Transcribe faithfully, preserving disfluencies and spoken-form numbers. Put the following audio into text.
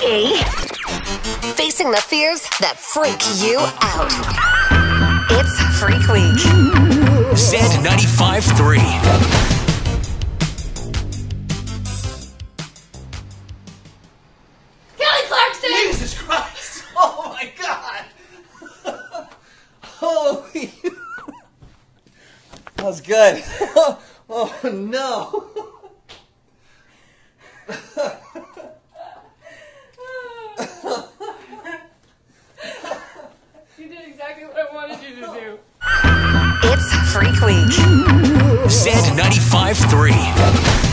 freaky. Facing the fears that freak you out. It's Freak Week. Zed ninety-five point three. Kelly Clarkson! Jesus Christ! Oh my God! Holy! That was good. Oh no! You did exactly what I wanted you to do. It's Freak Week. Zed ninety-five point three.